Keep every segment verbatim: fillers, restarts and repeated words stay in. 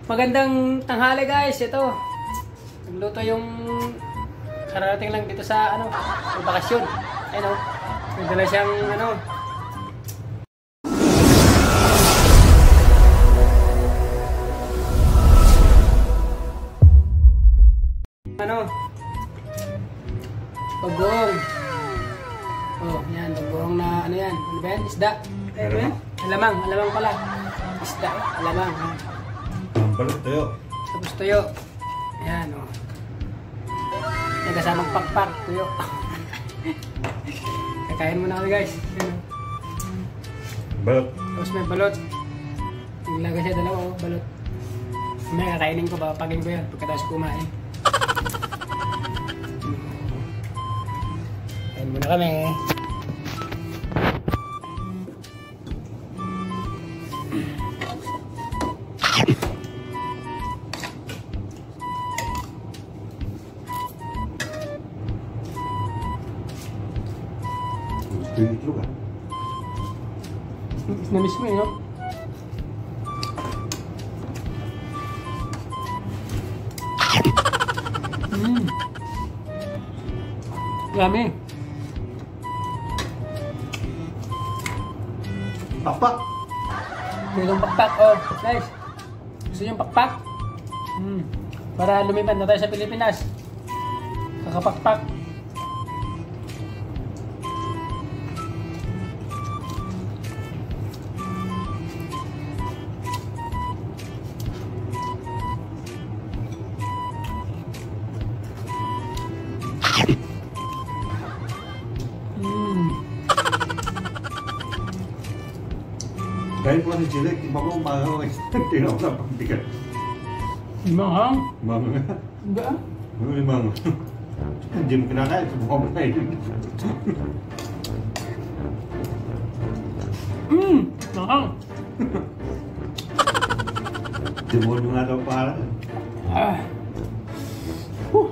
Magandang tanghali guys, ito. Nagluto yung kararating lang dito sa ano, sa bakasyon. Ayun oh. Nagdala siyang ano. Ano? Bagong. Oh, yan, bagong na ano yan? Ano ba yan? Isda. Ano ba yan? Alamang, alamang pala. Isda, alamang. Balot tuyo. Tapos tuyo. Ayan o. Oh. May kasamang pakpak. Tuyo. Kakain muna kami guys. Ayan, oh. Balot. Tapos may balot. Nilagay siya dalawa o. Oh, balot. May kakainin ko ba? Pagin ko yan. Pagkatapos kumain. Kain muna kami. Yung itlog ah. Na-miss mo yun, no? Mmm. Yummy. Pakpak. Gusto yung pakpak, oh. Guys. Gusto yung pakpak? Hmm. Para lumipan na tayo sa Pilipinas. Kakapakpak. Kahit po si Chile, iba ko umaga ko tinawag na pagbigat. Limang? Mama nga. Hindi ah. Ano limang? Hindi mo kinakain, subukan mo na yun. Mmm! Nakang! Demonyo nga daw para. Ah! Huh!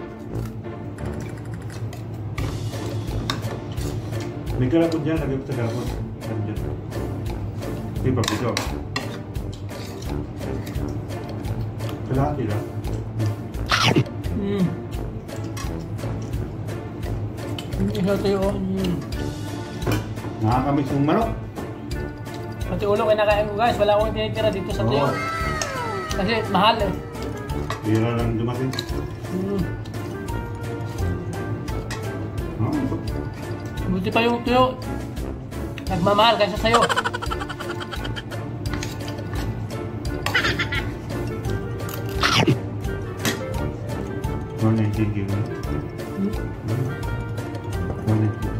May kalapod dyan, lagay ko sa kalapod. Nandiyan. Hindi pa pito. Kalahati lang. Mmm! Hindi sa tayo. Mmm! Nakakamiss yung manok. Pati ulo kinakain ko guys. Wala akong tinitira dito sa tayo. Oo. Kasi mahal eh. Bira lang dumating. Mmm! Oh. Buti pa yung tuyo. Nagmamahal kaysa sa'yo. one nineteen gig. Hmm? one nineteen.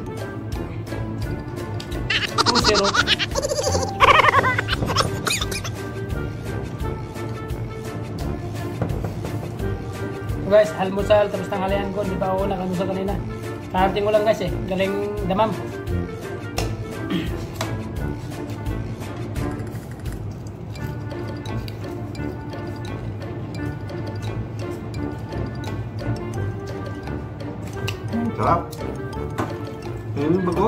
two zero. So guys, almusal tapos tanghalian ko. Hindi pa ako nag-almusal kanina. Karating ko lang guys eh. Galing damam. Sarap. Ayun yung bago.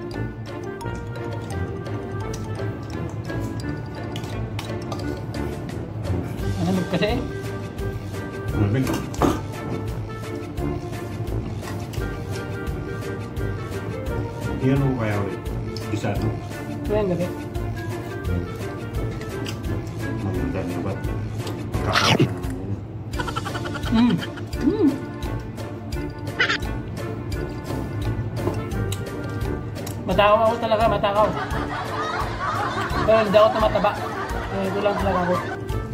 Ano kasi eh? Malamig. Iyan mo kaya ulit. Isa no? Ito yung gabi. Maganda niya ba? Kakain na naman. Mmm! Mmm! Matakaw ako talaga, matakaw. Pero hindi ako tumataba. Eh, ito lang talaga ako.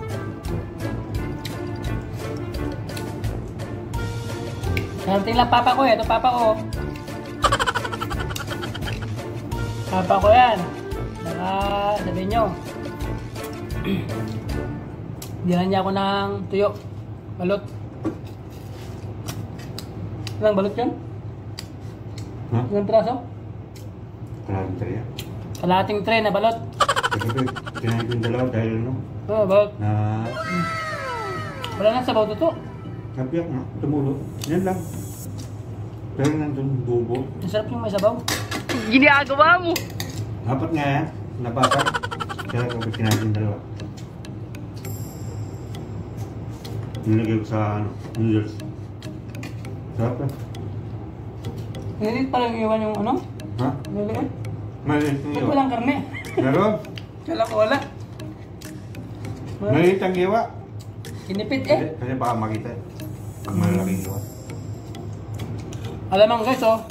Narating lang papa ko eh. Ito papa ko. Papa ko yan. Baka sabihin nyo. Diyan niya ako ng tuyo. Balot. Ilang balot yun? Ha? Ilang traso? Kalating tray. Kalating tray na balot. Kasi kinahin ko yung dalawa dahil ano? Oo, balot. Na... Wala nang sabaw to. Kapiyak nga. Tumulo. Yan lang. Pero nandun bubo. Masarap yung may sabaw. Ginagawa mo. Dapat nga yan. Napasok. Kaya ko kinahin yung dalawa. Nilagay ko sa ano, noodles. Sarap eh. Nilit pa lang iwan yung ano? Ha? Nilit? Maliit ang Ba't iwa. walang karne? Meron? Kala ko wala. Maliit ang iwa. Kinipit Kasi, eh. kasi baka makita eh. Pag malalaking iwa. Alam mo guys oh.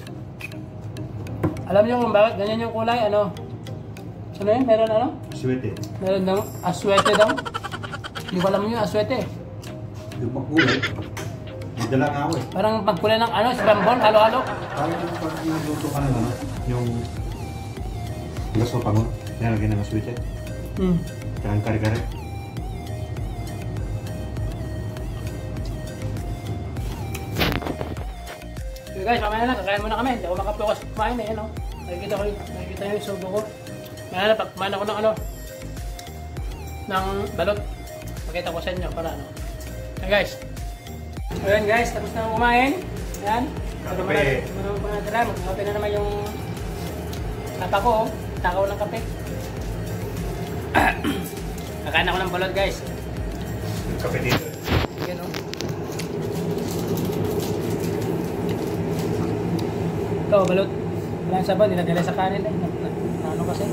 Alam niyo kung bakit ganyan yung kulay ano? Ano yun? Meron ano? Sweet eh. Meron daw aswete daw. Hindi ko alam yung aswete. Yung makulay. May dala nga ako eh. Parang pagkulay ng ano, scramble, halo-halo. Parang yung pag niluto ka ng ano, yung gaso pangon. Nalagyan ng sweet eh. Hmm. Kaya kare-kare. So guys, mamaya na lang, kakain muna kami. Hindi ako makapokus kumain eh, ano. Nakikita ko, nakikita nyo yung sugo ko. Mamaya na, pag kumain ako ng ano, ng balot. Pakita ko sa inyo para ano. Ayan guys. Ayan guys, tapos na kumain. Ayan. Pero Kape. marami pa natira. Magkape na naman yung tapa ko. Oh. Takaw ng kape. Kakain ako ng balot guys. Yung kape dito. Ayan o. Ito, balot. Wala yung sabaw, nilagay sa kanin eh. Na, na, na ano kasi?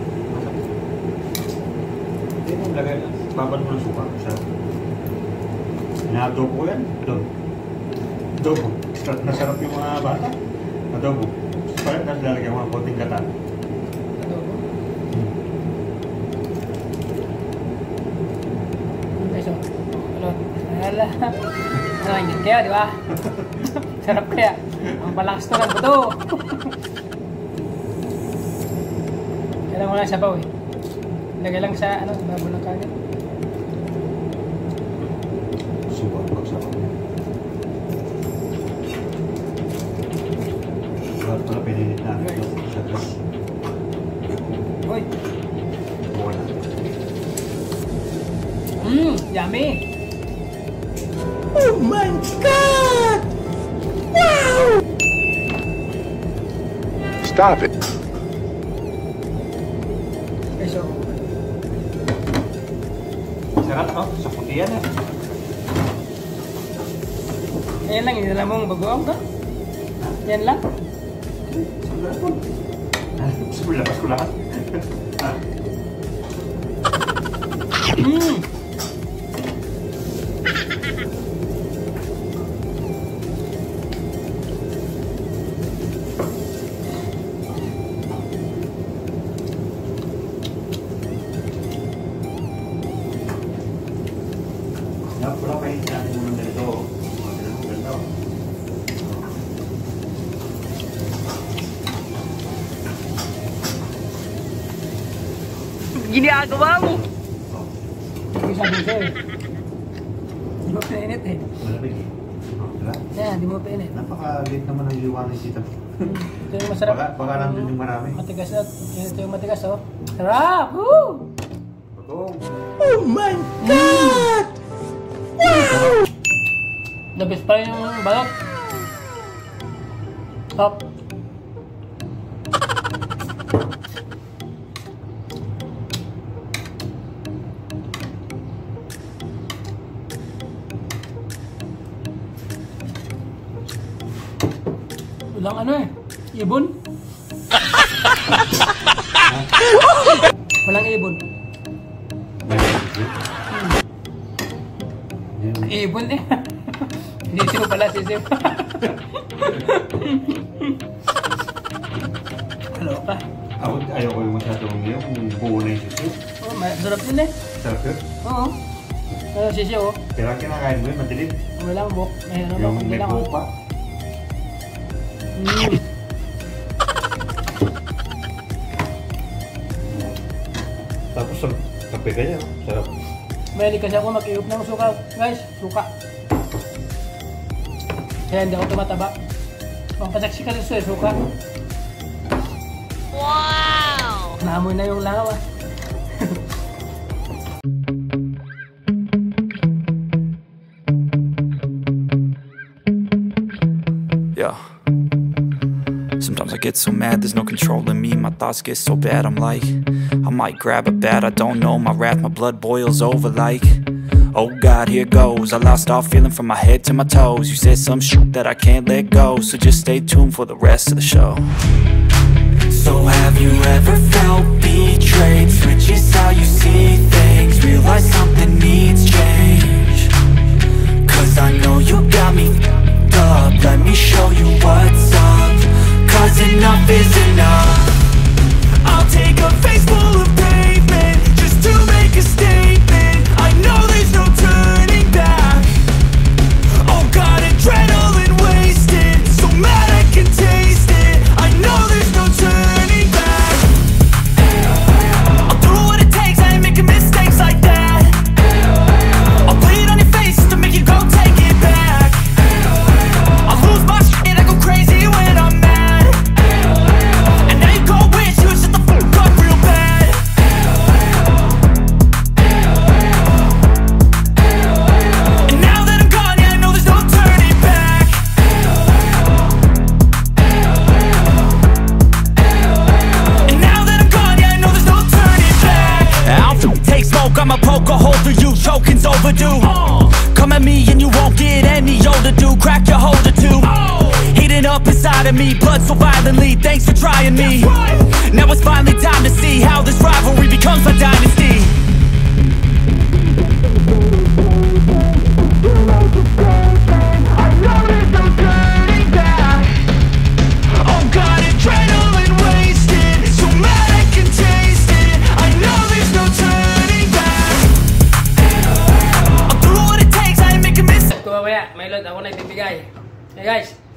Hindi mo lagay na. Baban mo ng suka. Sarap. Na-adobo ko yan. Adobo. Adobo. Nasarap yung mga bata. Adobo. Parang nasa lalagyan mga konting gata. Adobo. Okay, so. Balot. Wala. Ano, ingit kaya, di ba? Sarap kaya. Ang palakas to ng buto. Kailangan ko lang sabaw eh. Lagay lang sa ano, babo ng kanin. Suka. Pagsarap. Bakit pala pininit namin ito sa gas? Uy. Buwan na. Mmm, yummy. Oh my God! Wow! Stop it. Okay, so. Sarap ako. Sa puti yan eh. Ayan lang, hindi lang mong bagoong ka. Yan lang. Sigurado po. Sigurado labas ko lahat. Mmm. Wala pa yung sinabi mo ng ganito. Ganito. Ginagawa mo. Hindi sabi ko sa'yo eh. Di mo pinit eh. Malamig eh. Wala. Yan, di mo pinit. Napaka-late naman ang liwanag dito. Ito yung masarap. Baka, baka nandun yung marami. Matigas na. Ito yung matigas oh. Sarap! Woo! Totoo. Oh my God! Wow! The best pa rin yung balot. Top. Walang ano eh. Ibon. Walang ibon. Ibon eh. Sisiw pala, sisiw. Hello ka. Ako, ayaw ko yung masyadong yung buo na yung sisiyo. Oh, masarap yun eh. Sarap yun. Oo. Ano, sisiw oh. Pero ang kinakain mo yun, madilim. Walang buhok. May ano ba? Yung Hindi may lang buo oh. pa. Mm. Tapos sa kape kanya, sarap. Mahilig kasi ako mag-iup ng suka. Guys, suka. Kaya hindi ako tumataba. Pampasaksi ka rin sa suka. Wow! Naamoy na yung langaw ah. Yeah. Sometimes I get so mad, there's no controlling me. My thoughts get so bad, I'm like, I might grab a bat, I don't know. My wrath, my blood boils over like, Oh God, here goes. I lost all feeling from my head to my toes. You said some shit that I can't let go, so just stay tuned for the rest of the show. So have you ever felt betrayed? Switches how you see things, realize something needs change. Cause I know you got me f***ed up. Let me show you what's up. Cause enough is enough. I'll take a face full of pavement just to make a statement. I know there's no turning back. Oh God, adrenaline wasted, so mad I can taste it. I know there's no turning back. I'll do what it takes, I ain't making mistakes like that. I'll bleed on your face just to make you go take it back. I'll lose my shit, I go crazy when I'm mad. And now you go wish you would shut the fuck up real bad. And now that I'm gone, yeah, I know there's no turning back. And now that I'm gone, yeah, I know there's no turning back. I'll f- take smoke, I'ma poke a hole through you, choking's overdue. Come at me and you won't get any older, dude. Crack your holder too. Heating up inside of me, blood so violently. Thanks for trying me. Now it's finally time to see how this rivalry becomes a dynasty. I know there's no turning back. Oh God, adrenaline wasted, so mad I can taste it. I know there's no turning back. I'll do what it takes, I ain't making mistakes. Kaya, may load ako na ibibigay. Hey guys,